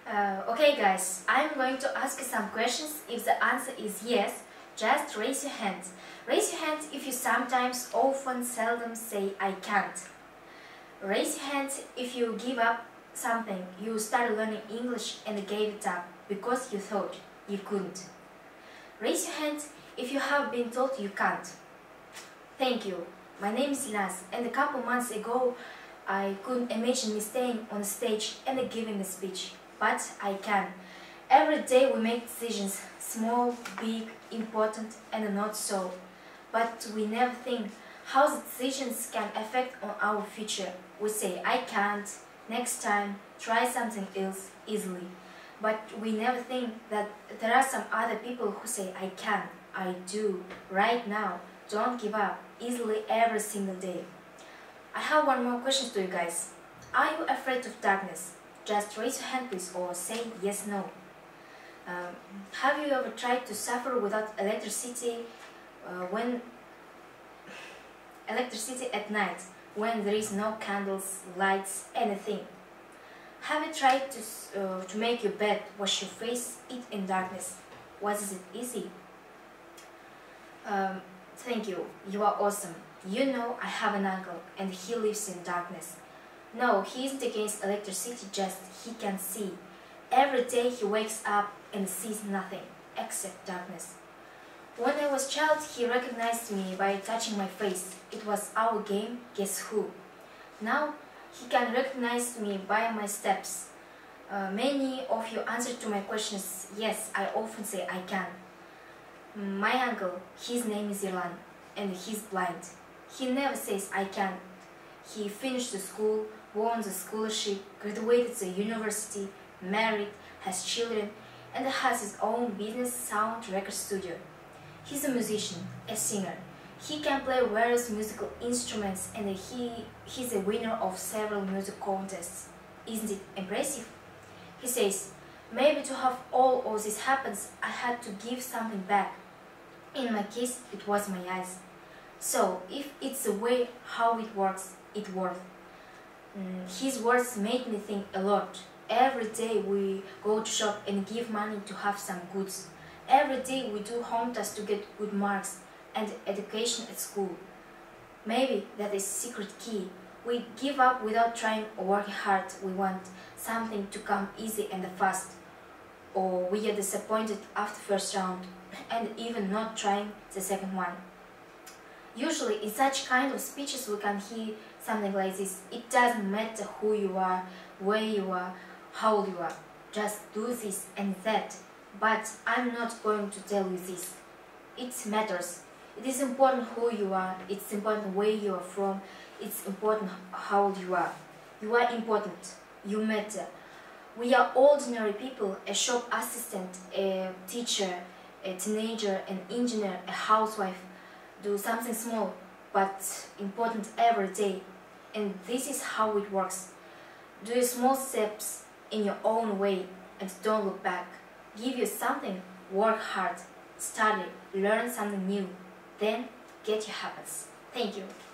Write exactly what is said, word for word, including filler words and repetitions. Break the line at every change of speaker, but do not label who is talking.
Uh, okay guys, I'm going to ask you some questions. If the answer is yes, just raise your hand. Raise your hand if you sometimes, often, seldom say I can't. Raise your hand if you give up something, you started learning English and gave it up because you thought you couldn't. Raise your hand if you have been told you can't. Thank you. My name is Dilnaz, and a couple months ago I couldn't imagine me staying on a stage and giving a speech. But I can. Every day we make decisions, small, big, important and not so. But we never think how the decisions can affect on our future. We say, I can't, next time, try something else, easily. But we never think that there are some other people who say, I can, I do, right now, don't give up, easily every single day. I have one more question to you guys. Are you afraid of darkness? Just raise your hand please, or say yes, no. Um, have you ever tried to suffer without electricity uh, when electricity at night, when there is no candles, lights, anything? Have you tried to, uh, to make your bed, wash your face, eat in darkness? Was it easy? Um, thank you, you are awesome. You know I have an uncle and he lives in darkness. No, he isn't against electricity, just he can see. Every day he wakes up and sees nothing except darkness. When I was a child, he recognized me by touching my face. It was our game, Guess Who. Now he can recognize me by my steps. Uh, many of you answered to my questions, yes, I often say I can. My uncle, his name is Ilan, and he's blind. He never says I can. He finished the school, won the scholarship, graduated the university, married, has children, and has his own business sound record studio. He's a musician, a singer. He can play various musical instruments and he, he's a winner of several music contests. Isn't it impressive? He says, maybe to have all of this happens, I had to give something back. In my case, it was my eyes. So, if it's the way how it works, it works. His words made me think a lot. Every day we go to shop and give money to have some goods. Every day we do home tasks to get good marks and education at school. Maybe that is secret key. We give up without trying or working hard. We want something to come easy and fast. Or we are disappointed after first round and even not trying the second one. Usually in such kind of speeches we can hear something like this. It doesn't matter who you are, where you are, how old you are. Just do this and that. But I'm not going to tell you this. It matters. It is important who you are. It's important where you are from. It's important how old you are. You are important. You matter. We are ordinary people, a shop assistant, a teacher, a teenager, an engineer, a housewife. Do something small but important every day, and this is how it works. Do your small steps in your own way and don't look back. Give you something, work hard, study, learn something new, then get your habits. Thank you.